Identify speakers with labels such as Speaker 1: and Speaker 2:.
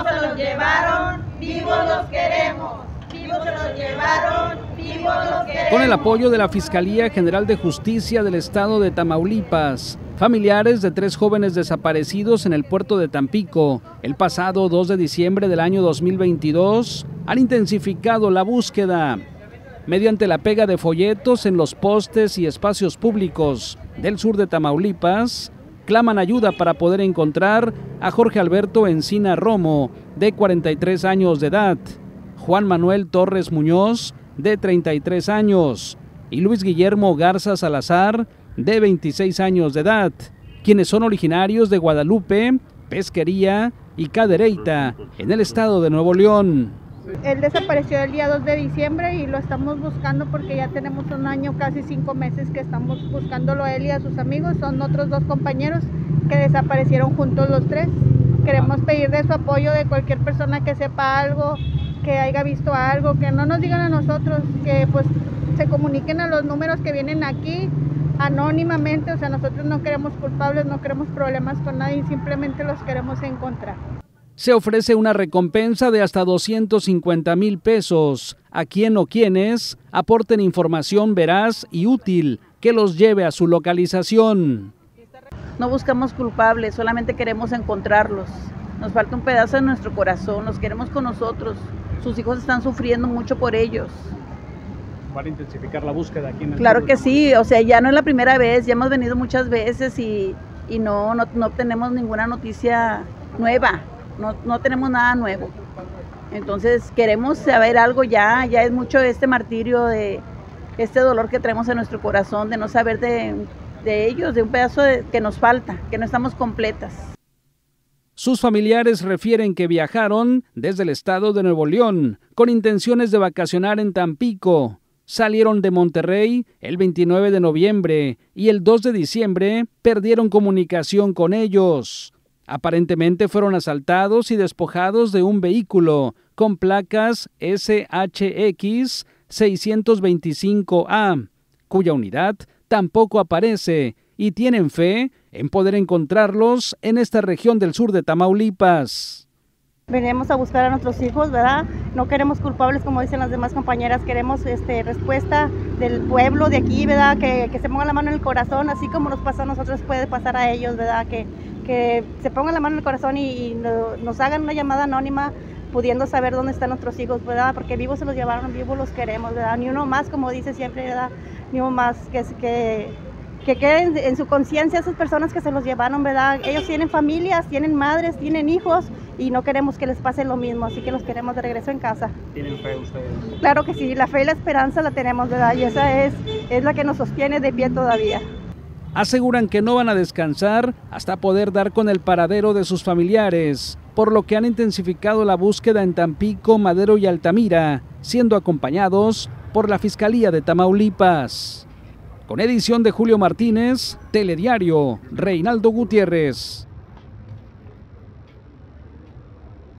Speaker 1: se los llevaron, vivos los queremos. Vivos se los llevaron, vivos los queremos.
Speaker 2: Con el apoyo de la Fiscalía General de Justicia del Estado de Tamaulipas, familiares de 3 jóvenes desaparecidos en el puerto de Tampico el pasado 2 de diciembre del año 2022 han intensificado la búsqueda. Mediante la pega de folletos en los postes y espacios públicos del sur de Tamaulipas, claman ayuda para poder encontrar a Jorge Alberto Encina Romo, de 43 años de edad, Juan Manuel Torres Muñoz, de 33 años, y Luis Guillermo Garza Salazar, de 26 años de edad, quienes son originarios de Guadalupe, Pesquería y Cadereyta, en el estado de Nuevo León.
Speaker 3: Él desapareció el día 2 de diciembre y lo estamos buscando porque ya tenemos un año, casi 5 meses que estamos buscándolo a él y a sus amigos. Son otros 2 compañeros que desaparecieron juntos los 3. Queremos pedir de su apoyo de cualquier persona que sepa algo, que haya visto algo, que no nos digan a nosotros, que pues se comuniquen a los números que vienen aquí anónimamente. O sea, nosotros no queremos culpables, no queremos problemas con nadie, simplemente los queremos encontrar.
Speaker 2: Se ofrece una recompensa de hasta 250,000 pesos a quien o quienes aporten información veraz y útil que los lleve a su localización.
Speaker 4: No buscamos culpables, solamente queremos encontrarlos. Nos falta un pedazo de nuestro corazón, los queremos con nosotros. Sus hijos están sufriendo mucho por ellos.
Speaker 2: ¿Van a intensificar la búsqueda aquí en el
Speaker 4: Claro
Speaker 2: sur?
Speaker 4: que sí, o sea, ya no es la primera vez, ya hemos venido muchas veces y no tenemos ninguna noticia nueva. No tenemos nada nuevo. Entonces queremos saber algo ya es mucho este martirio, de este dolor que traemos en nuestro corazón, de no saber de ellos, de un pedazo que nos falta, que no estamos completas.
Speaker 2: Sus familiares refieren que viajaron desde el estado de Nuevo León con intenciones de vacacionar en Tampico. Salieron de Monterrey el 29 de noviembre y el 2 de diciembre perdieron comunicación con ellos. Aparentemente fueron asaltados y despojados de un vehículo con placas SHX 625A, cuya unidad tampoco aparece, y tienen fe en poder encontrarlos en esta región del sur de Tamaulipas.
Speaker 3: Venimos a buscar a nuestros hijos, ¿verdad? No queremos culpables, como dicen las demás compañeras, queremos respuesta del pueblo de aquí, ¿verdad? Que se ponga la mano en el corazón, así como nos pasa a nosotros, puede pasar a ellos, ¿verdad? Que se pongan la mano en el corazón y nos hagan una llamada anónima, pudiendo saber dónde están nuestros hijos, ¿verdad? Porque vivos se los llevaron, vivos los queremos, ¿verdad? Ni uno más, como dice siempre, ¿verdad? Ni uno más, que queden en su conciencia esas personas que se los llevaron, ¿verdad? Ellos tienen familias, tienen madres, tienen hijos y no queremos que les pase lo mismo, así que los queremos de regreso en casa.
Speaker 2: ¿Tienen fe ustedes?
Speaker 3: Claro que sí, la fe y la esperanza la tenemos, ¿verdad? Y esa es la que nos sostiene de pie todavía.
Speaker 2: Aseguran que no van a descansar hasta poder dar con el paradero de sus familiares, por lo que han intensificado la búsqueda en Tampico, Madero y Altamira, siendo acompañados por la Fiscalía de Tamaulipas. Con edición de Julio Martínez, Telediario, Reinaldo Gutiérrez.